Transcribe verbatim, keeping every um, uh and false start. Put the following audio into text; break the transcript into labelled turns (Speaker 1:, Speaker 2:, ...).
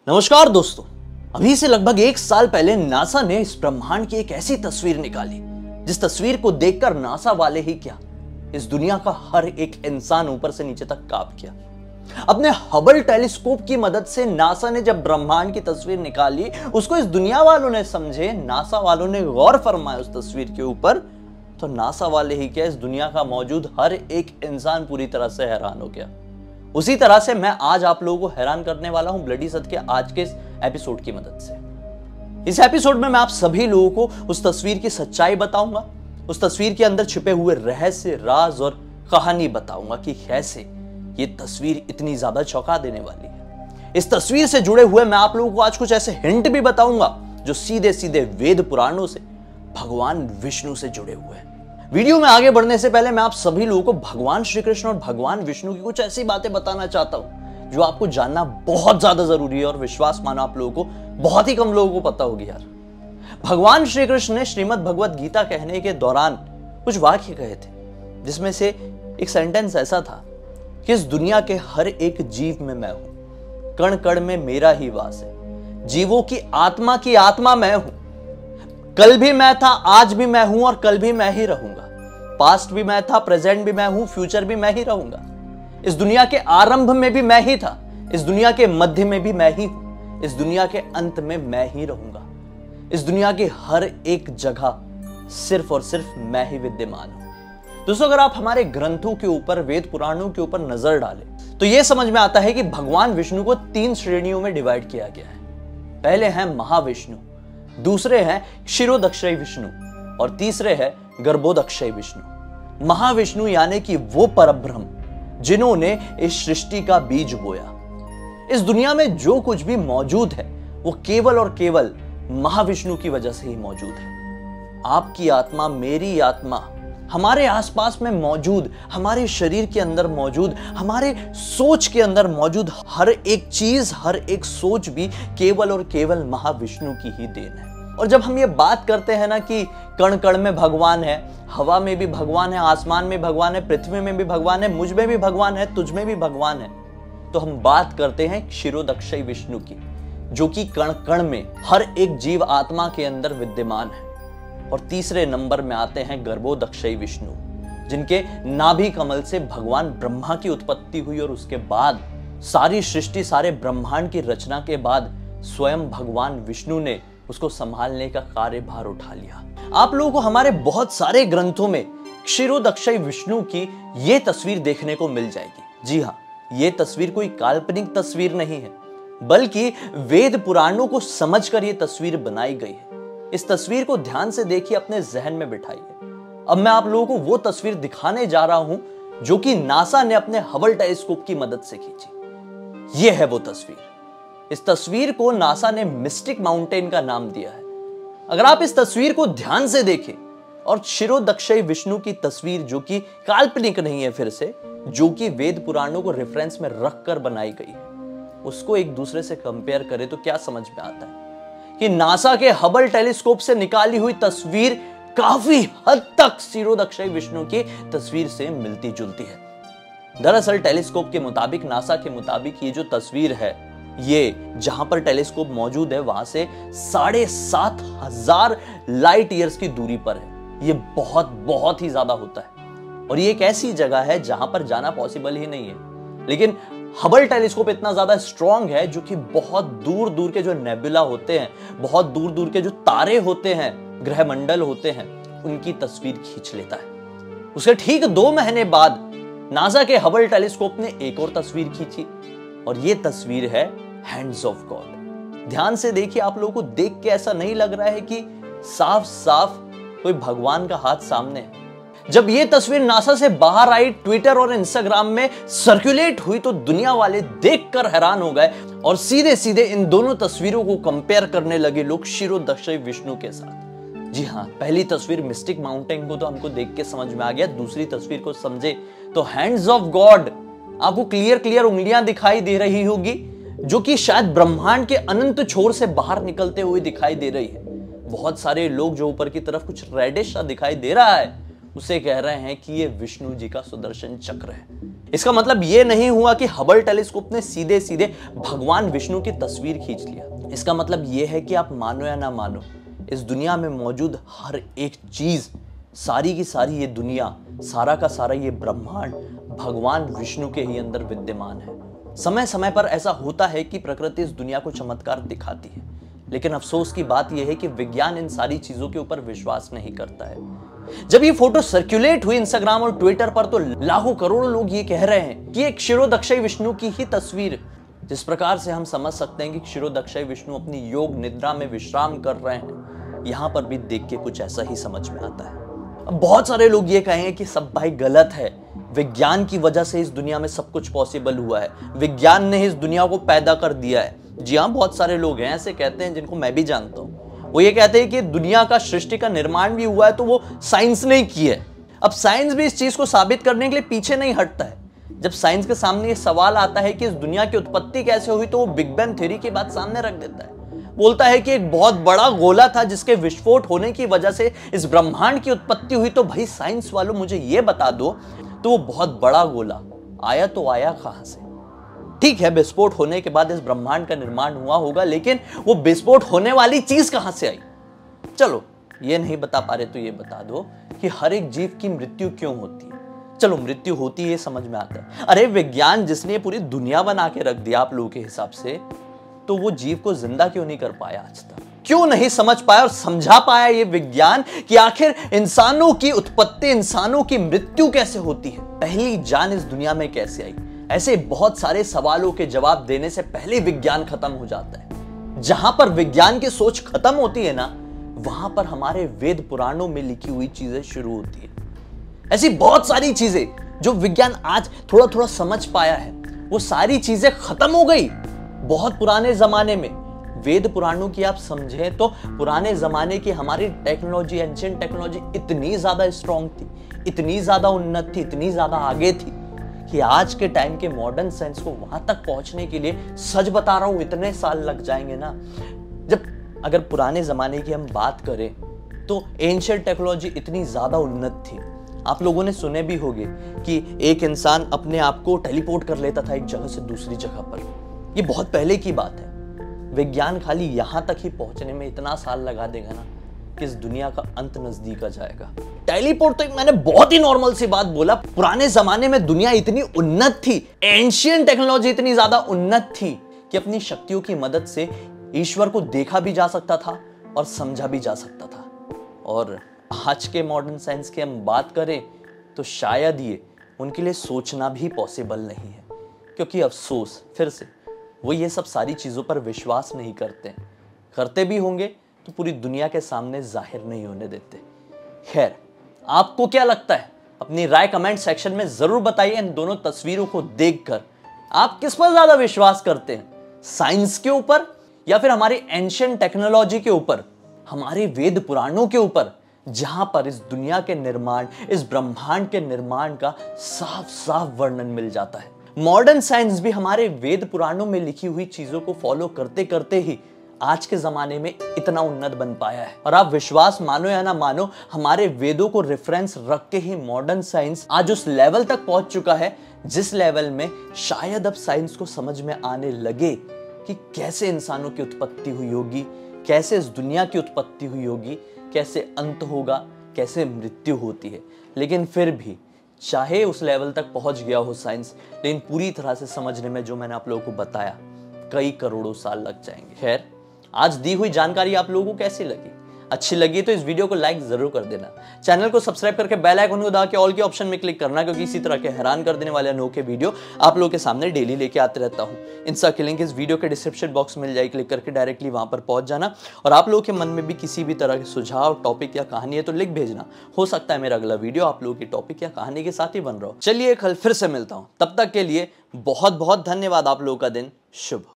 Speaker 1: नमस्कार दोस्तों, अभी से लगभग एक साल पहले नासा ने इस ब्रह्मांड की एक ऐसी तस्वीर निकाली जिस तस्वीर को देखकर नासा वाले ही क्या, इस दुनिया का हर एक इंसान ऊपर से नीचे तक कांप गया। अपने हबल टेलीस्कोप की मदद से नासा ने जब ब्रह्मांड की तस्वीर निकाली, उसको इस दुनिया वालों ने समझे, नासा वालों ने गौर फरमाया उस तस्वीर के ऊपर, तो नासा वाले ही क्या, इस दुनिया का मौजूद हर एक इंसान पूरी तरह से हैरान हो गया। उसी तरह से मैं आज आप लोगों को हैरान करने वाला हूं ब्लडी सत्य के आज के इस एपिसोड की मदद से। इस एपिसोड में मैं आप सभी लोगों को उस तस्वीर की सच्चाई बताऊंगा, उस तस्वीर के अंदर छिपे हुए रहस्य, राज और कहानी बताऊंगा कि कैसे ये तस्वीर इतनी ज्यादा चौंका देने वाली है। इस तस्वीर से जुड़े हुए मैं आप लोगों को आज कुछ ऐसे हिंट भी बताऊंगा जो सीधे सीधे वेद पुराणों से, भगवान विष्णु से जुड़े हुए हैं। वीडियो में आगे बढ़ने से पहले मैं आप सभी लोगों को भगवान श्री कृष्ण और भगवान विष्णु की कुछ ऐसी बातें बताना चाहता हूं जो आपको जानना बहुत ज्यादा जरूरी है, और विश्वास मानो आप लोगों को बहुत ही कम लोगों को पता होगी यार। भगवान श्री कृष्ण ने श्रीमद् भगवत गीता कहने के दौरान कुछ वाक्य कहे थे, जिसमें से एक सेंटेंस ऐसा था कि इस दुनिया के हर एक जीव में मैं हूं, कण कण में मेरा ही वास है, जीवों की आत्मा की आत्मा मैं हूं, कल भी मैं था, आज भी मैं हूं और कल भी मैं ही रहूंगा, पास्ट भी मैं था, प्रेजेंट भी मैं हूं, फ्यूचर भी मैं ही रहूंगा। इस दुनिया के आरंभ में भी मैं ही था, इस दुनिया के मध्य में भी मैं ही हूं, इस दुनिया के अंत में मैं ही रहूंगा। इस दुनिया की हर एक जगह सिर्फ और सिर्फ मैं ही विद्यमान हूं। दोस्तों, अगर आप हमारे ग्रंथों के ऊपर, वेद पुराणों के ऊपर नजर डालें तो यह समझ में आता है कि भगवान विष्णु को तीन श्रेणियों में डिवाइड किया गया है। पहले हैं महाविष्णु, दूसरे हैं क्षीरोदक्षय विष्णु और तीसरे है गर्भोदक्षय विष्णु। महाविष्णु यानी कि वो परब्रह्म जिन्होंने इस सृष्टि का बीज बोया। इस दुनिया में जो कुछ भी मौजूद है वो केवल और केवल महाविष्णु की वजह से ही मौजूद है। आपकी आत्मा, मेरी आत्मा, हमारे आसपास में मौजूद, हमारे शरीर के अंदर मौजूद, हमारे सोच के अंदर मौजूद हर एक चीज, हर एक सोच भी केवल और केवल महाविष्णु की ही देन है। और जब हम ये बात करते हैं ना कि कण कण में भगवान है, हवा में भी भगवान है, आसमान में भगवान है, पृथ्वी में भी भगवान है, मुझ में भी भगवान है, तुझ में भी भगवान है, तो हम बात करते हैं क्षीरोदक्षय विष्णु की, जो कि कण कण में हर एक जीव आत्मा के अंदर विद्यमान है। और तीसरे नंबर में आते हैं गर्भोदक्षय विष्णु, जिनके नाभि कमल से भगवान ब्रह्मा की उत्पत्ति हुई और उसके बाद सारी सृष्टि, सारे ब्रह्मांड की रचना के बाद स्वयं भगवान विष्णु ने उसको संभालने का कार्यभार उठा लिया। आप लोगों को हमारे बहुत सारे ग्रंथों में क्षीरोदक्षय विष्णु की यह तस्वीर देखने को मिल जाएगी। जी हाँ, यह तस्वीर कोई काल्पनिक तस्वीर नहीं है, बल्कि वेद पुराणों को समझकर यह तस्वीर बनाई गई है। इस तस्वीर को ध्यान से देखिए, अपने जहन में बिठाइए। अब मैं आप लोगों को वो तस्वीर दिखाने जा रहा हूं जो कि नासा ने अपने हबल टेलीस्कोप की मदद से खींची। यह है वो तस्वीर। इस तस्वीर को नासा ने मिस्टिक माउंटेन का नाम दिया है। अगर आप इस तस्वीर को ध्यान से देखें और क्षीरोदक्षय विष्णु की तस्वीर, जो कि काल्पनिक नहीं है, फिर से जो कि वेद पुराणों को रेफरेंस में रखकर बनाई गई है, उसको एक दूसरे से कंपेयर करें तो क्या समझ में आता है कि नासा के हबल टेलीस्कोप से निकाली हुई तस्वीर काफी हद तक क्षीरोदक्षय विष्णु की तस्वीर से मिलती जुलती है। दरअसल टेलीस्कोप के मुताबिक, नासा के मुताबिक, ये जो तस्वीर है, ये जहां पर टेलीस्कोप मौजूद है वहां से साढ़े सात हजार लाइट ईयर्स की दूरी पर है। ये बहुत बहुत ही ज्यादा होता है, और ये एक ऐसी जगह है जहां पर जाना पॉसिबल ही नहीं है। लेकिन हबल टेलीस्कोप इतना ज्यादा स्ट्रॉन्ग है जो कि बहुत दूर दूर के जो नेबुला होते हैं, बहुत दूर दूर के जो तारे होते हैं, ग्रह मंडल होते हैं, उनकी तस्वीर खींच लेता है। उसके ठीक दो महीने बाद नासा के हबल टेलीस्कोप ने एक और तस्वीर खींची, और यह तस्वीर है हैंड्स ऑफ गॉड। ध्यान से देखिए, आप लोगों को देख के ऐसा नहीं लग रहा है कि साफ साफ कोई भगवान का हाथ सामने है? जब यह तस्वीर नासा से बाहर आई, ट्विटर और इंस्टाग्राम में सर्कुलेट हुई, तो दुनिया वाले देखकर हैरान हो गए और सीधे सीधे इन दोनों तस्वीरों को कंपेयर करने लगे लोग क्षीरोदक्षय विष्णु के साथ। जी हाँ, पहली तस्वीर मिस्टिक माउंटेन को तो हमको देख के समझ में आ गया, दूसरी तस्वीर को समझे तो हैंड्स ऑफ गॉड आपको क्लियर क्लियर उंगलियां दिखाई दे रही होगी, जो कि शायद ब्रह्मांड के अनंत छोर से बाहर निकलते हुए दिखाई दे रही है। बहुत सारे लोग, जो ऊपर की तरफ कुछ रेडिश सा दिखाई दे रहा है, उसे कह रहे हैं कि ये विष्णु जी का सुदर्शन चक्र है। इसका मतलब यह नहीं हुआ कि हबल टेलीस्कोप ने सीधे सीधे भगवान विष्णु की तस्वीर खींच लिया। इसका मतलब यह है कि आप मानो या ना मानो, इस दुनिया में मौजूद हर एक चीज, सारी की सारी ये दुनिया, सारा का सारा ये ब्रह्मांड भगवान विष्णु के ही अंदर विद्यमान है। समय समय पर ऐसा होता है कि प्रकृति इस दुनिया को चमत्कार दिखाती है, लेकिन अफसोस की बात यह है कि विज्ञान इन सारी चीजों के ऊपर विश्वास नहीं करता है। जब ये फोटो सर्कुलेट हुई इंस्टाग्राम और ट्विटर पर, तो लाखों करोड़ों लोग ये कह रहे हैं कि एक क्षीरोदक्षय विष्णु की ही तस्वीर। जिस प्रकार से हम समझ सकते हैं कि क्षीरोदक्षय विष्णु अपनी योग निद्रा में विश्राम कर रहे हैं, यहां पर भी देख के कुछ ऐसा ही समझ में आता है। अब बहुत सारे लोग ये कहेंगे कि सब भाई गलत है, विज्ञान की वजह से इस दुनिया में सब कुछ पॉसिबल हुआ है, विज्ञान ने इस दुनिया को पैदा कर दिया है। जी हाँ, बहुत सारे लोग हैं ऐसे कहते हैं, जिनको मैं भी जानता हूं। वो ये कहते हैं कि दुनिया का सृष्टि का निर्माण भी हुआ है तो वो साइंस ने की है। अब साइंस भी इस चीज को साबित करने के लिए पीछे नहीं हटता है। जब साइंस के सामने ये सवाल आता है कि इस दुनिया की उत्पत्ति कैसे हुई, तो वो बिग बैंग थ्योरी की बात सामने रख देता है। बोलता है कि एक बहुत बड़ा गोला था जिसके विस्फोट होने की वजह से इस ब्रह्मांड की उत्पत्ति हुई। तो भाई साइंस वालों, मुझे ये बता दो, तो वो बहुत बड़ा गोला आया तो आया कहां से? ठीक है, विस्फोट होने के बाद इस ब्रह्मांड का निर्माण हुआ होगा, लेकिन वो विस्फोट होने वाली चीज कहां से आई? चलो ये नहीं बता पा रहे तो ये बता दो कि हर एक जीव की मृत्यु क्यों होती है। चलो मृत्यु होती है, समझ में आता है। अरे विज्ञान जिसने पूरी दुनिया बना के रख दिया आप लोगों के हिसाब से, तो वो जीव को जिंदा क्यों नहीं कर पाया आज तक? क्यों नहीं समझ पाया और समझा पाया ये विज्ञान कि आखिर इंसानों की उत्पत्ति, इंसानों की मृत्यु कैसे होती है? पहली जान इस दुनिया में कैसे आई? ऐसे बहुत सारे सवालों के जवाब देने से पहले विज्ञान खत्म हो जाता है। जहां पर विज्ञान की सोच खत्म होती है ना, वहां पर हमारे वेद पुराणों में लिखी हुई चीजें शुरू होती है। ऐसी बहुत सारी चीजें जो विज्ञान आज थोड़ा थोड़ा समझ पाया है, वो सारी चीजें खत्म हो गई बहुत पुराने जमाने में। वेद पुराणों की आप समझें तो पुराने जमाने की हमारी टेक्नोलॉजी, एंशिएंट टेक्नोलॉजी इतनी ज्यादा स्ट्रांग थी, इतनी ज्यादा उन्नत थी, इतनी ज्यादा आगे थी कि आज के टाइम के मॉडर्न साइंस को वहां तक पहुंचने के लिए, सच बता रहा हूं, इतने साल लग जाएंगे ना। जब अगर पुराने जमाने की हम बात करें तो एंशिएंट टेक्नोलॉजी इतनी ज्यादा उन्नत थी। आप लोगों ने सुने भी होंगे कि एक इंसान अपने आप को टेलीपोर्ट कर लेता था एक जगह से दूसरी जगह पर। ये बहुत पहले की बात है। विज्ञान खाली यहां तक ही पहुंचने में इतना साल लगा देगा ना कि इस दुनिया का अंत नजदीक आ जाएगा। टेलीपोर्ट तो मैंने बहुत ही नॉर्मल सी बात बोला। पुराने जमाने में दुनिया इतनी उन्नत थी, एंशिएंट टेक्नोलॉजी इतनी ज्यादा उन्नत थी कि अपनी शक्तियों की मदद से ईश्वर को देखा भी जा सकता था और समझा भी जा सकता था। और आज के मॉडर्न साइंस की हम बात करें तो शायद ये उनके लिए सोचना भी पॉसिबल नहीं है, क्योंकि अफसोस फिर से वो ये सब सारी चीजों पर विश्वास नहीं करते। करते भी होंगे तो पूरी दुनिया के सामने जाहिर नहीं होने देते। खैर, आपको क्या लगता है? अपनी राय कमेंट सेक्शन में जरूर बताइए। इन दोनों तस्वीरों को देखकर आप किस पर ज्यादा विश्वास करते हैं, साइंस के ऊपर या फिर हमारी एंशिएंट टेक्नोलॉजी के ऊपर, हमारे वेद पुराणों के ऊपर, जहां पर इस दुनिया के निर्माण, इस ब्रह्मांड के निर्माण का साफ साफ वर्णन मिल जाता है। मॉडर्न साइंस भी हमारे वेद पुराणों में लिखी हुई चीजों को फॉलो करते करते ही आज के जमाने में इतना उन्नत बन पाया है। और आप विश्वास मानो या ना मानो, हमारे वेदों को रेफरेंस रख के ही मॉडर्न साइंस आज उस लेवल तक पहुंच चुका है जिस लेवल में शायद अब साइंस को समझ में आने लगे कि कैसे इंसानों की उत्पत्ति हुई होगी, कैसे इस दुनिया की उत्पत्ति हुई होगी, कैसे अंत होगा, कैसे मृत्यु होती है। लेकिन फिर भी चाहे उस लेवल तक पहुंच गया हो साइंस, लेकिन पूरी तरह से समझने में जो मैंने आप लोगों को बताया कई करोड़ों साल लग जाएंगे। खैर, आज दी हुई जानकारी आप लोगों को कैसी लगी? अच्छी लगी तो इस वीडियो को लाइक जरूर कर देना। चैनल को सब्सक्राइब करके बेल आइकन को दबा के ऑल के ऑप्शन में क्लिक करना, क्योंकि इसी तरह के हैरान कर देने वाले अनोखे वीडियो आप लोगों के सामने डेली लेके आते रहता हूं। इंस्टा की लिंक इस वीडियो के डिस्क्रिप्शन बॉक्स में मिल जाएगी, क्लिक करके डायरेक्टली वहां पर पहुंच जाना। और आप लोगों के मन में भी किसी भी तरह के सुझाव, टॉपिक या कहानी है तो लिख भेजना। हो सकता है मेरा अगला वीडियो आप लोगों की टॉपिक या कहानी के साथ ही बन रहा हो। चलिए कल फिर से मिलता हूं, तब तक के लिए बहुत बहुत धन्यवाद। आप लोगों का दिन शुभ हो।